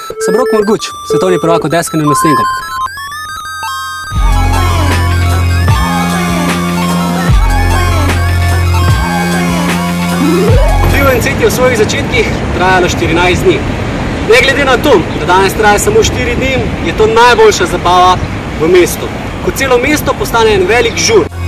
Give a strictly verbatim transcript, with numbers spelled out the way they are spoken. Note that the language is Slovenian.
Sem Rok Marguč, svetovni prvak v deskanju na snegu. Tri U N C je v svojih začetkih trajalo štirinajst dni. Ne glede na to, da danes traja samo štiri dni, je to najboljša zabava v mestu. Ko celo mesto postane en velik žur.